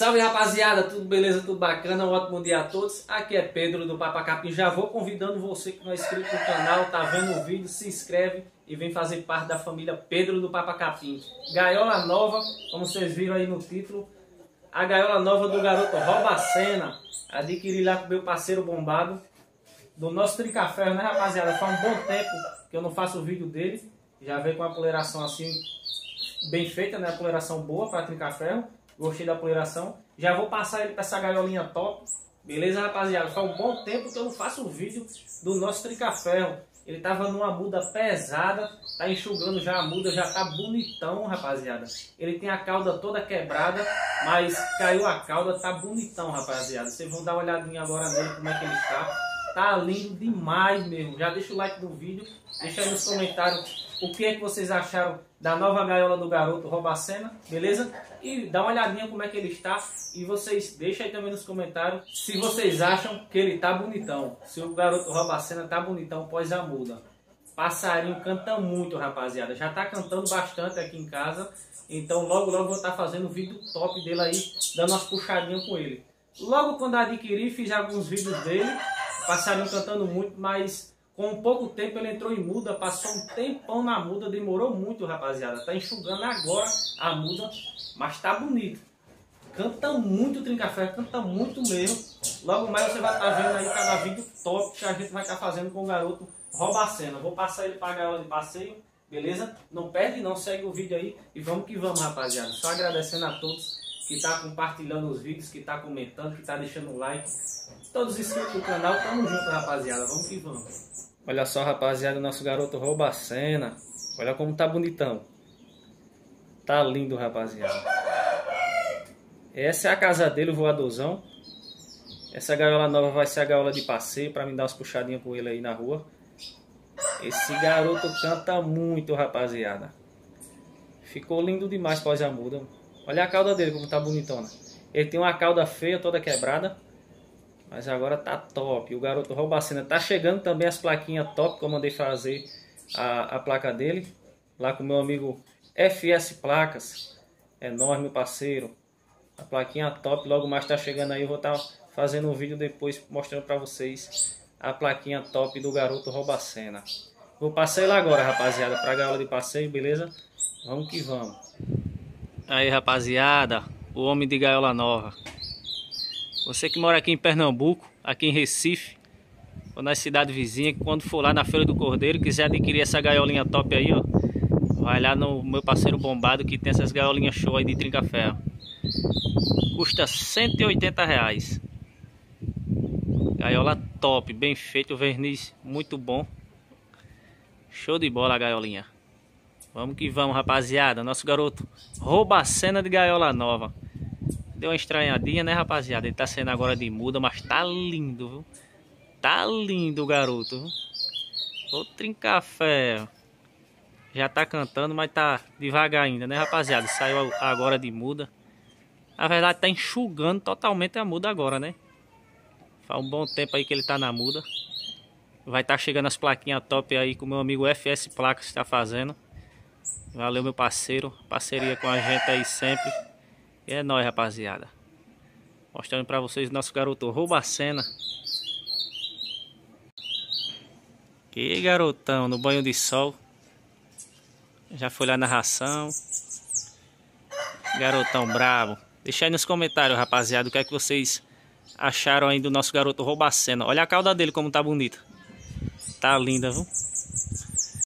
Salve rapaziada, tudo beleza, tudo bacana, um ótimo dia a todos. Aqui é Pedro do Papa Capim. Já vou convidando você que não é inscrito no canal, tá vendo o vídeo, se inscreve e vem fazer parte da família Pedro do Papa Capim. Gaiola nova, como vocês viram aí no título, a gaiola nova do garoto Robacena. Adquiri lá com meu parceiro bombado, do nosso Trincaferro, né rapaziada? Faz um bom tempo que eu não faço o vídeo dele. Já veio com uma apoleiração assim, bem feita, né? Apoleiração boa para Trincaferro. Gostei da apoleiração. Já vou passar ele para essa gaiolinha top. Beleza, rapaziada? Faz um bom tempo que eu não faço o vídeo do nosso Trincaferro. Ele tava numa muda pesada. Tá enxugando já a muda. Já tá bonitão, rapaziada. Ele tem a cauda toda quebrada. Mas caiu a cauda. Tá bonitão, rapaziada. Vocês vão dar uma olhadinha agora nele, como é que ele está. Tá lindo demais mesmo. Já deixa o like no vídeo. Deixa aí nos comentários o que é que vocês acharam da nova gaiola do garoto Robacena, beleza? E dá uma olhadinha como é que ele está. E vocês deixam aí também nos comentários se vocês acham que ele tá bonitão. Se o garoto Robacena tá bonitão pós a muda. Passarinho canta muito, rapaziada. Já tá cantando bastante aqui em casa. Então logo logo vou estar fazendo um vídeo top dele aí, dando umas puxadinhas com ele. Logo quando adquiri, fiz alguns vídeos dele. Passarinho cantando muito, mas com pouco tempo ele entrou em muda, passou um tempão na muda, demorou muito, rapaziada. Tá enxugando agora a muda, mas tá bonito. Canta muito Trincaferro, canta muito mesmo. Logo mais você vai estar vendo aí cada vídeo top que a gente vai estar fazendo com o garoto Robacena. Vou passar ele para a gaiola de passeio, beleza? Não perde não, segue o vídeo aí e vamos que vamos, rapaziada. Só agradecendo a todos que tá compartilhando os vídeos, que tá comentando, que tá deixando o like. Todos inscritos no canal, tamo junto, rapaziada. Vamos que vamos. Olha só, rapaziada, o nosso garoto Robacena. Olha como tá bonitão. Tá lindo, rapaziada. Essa é a casa dele, o voadorzão. Essa gaiola nova vai ser a gaiola de passeio, pra me dar umas puxadinhas com ele aí na rua. Esse garoto canta muito, rapaziada. Ficou lindo demais pós a muda. Olha a cauda dele como tá bonitona. Ele tem uma cauda feia, toda quebrada. Mas agora tá top. O garoto Robacena tá chegando também as plaquinhas top que eu mandei fazer a placa dele. Lá com o meu amigo FS Placas. Enorme, parceiro. A plaquinha top. Logo mais tá chegando aí. Eu vou estar fazendo um vídeo depois mostrando pra vocês a plaquinha top do garoto Robacena. Vou passar ele agora, rapaziada, pra gaiola de passeio, beleza? Vamos que vamos. Aí, rapaziada. O homem de gaiola nova. Você que mora aqui em Pernambuco, aqui em Recife, ou na cidade vizinha, quando for lá na Feira do Cordeiro, quiser adquirir essa gaiolinha top aí, ó, vai lá no meu parceiro bombado que tem essas gaiolinhas show aí de Trincaferro. Custa R$180. Gaiola top, bem feito, verniz muito bom. Show de bola a gaiolinha. Vamos que vamos, rapaziada. Nosso garoto Robacena de gaiola nova. Deu uma estranhadinha, né, rapaziada? Ele tá saindo agora de muda, mas tá lindo, viu? Tá lindo o garoto, viu? O Trincaferro. Já tá cantando, mas tá devagar ainda, né, rapaziada? Saiu agora de muda. Na verdade, tá enxugando totalmente a muda agora, né? Faz um bom tempo aí que ele tá na muda. Vai estar chegando as plaquinhas top aí que o meu amigo FS Placas está fazendo. Valeu, meu parceiro. Parceria com a gente aí sempre. E é nóis, rapaziada. Mostrando pra vocês o nosso garoto Robacena. Que garotão, no banho de sol. Já foi lá na ração. Garotão brabo. Deixa aí nos comentários, rapaziada, o que é que vocês acharam aí do nosso garoto Robacena. Olha a cauda dele como tá bonita. Tá linda, viu?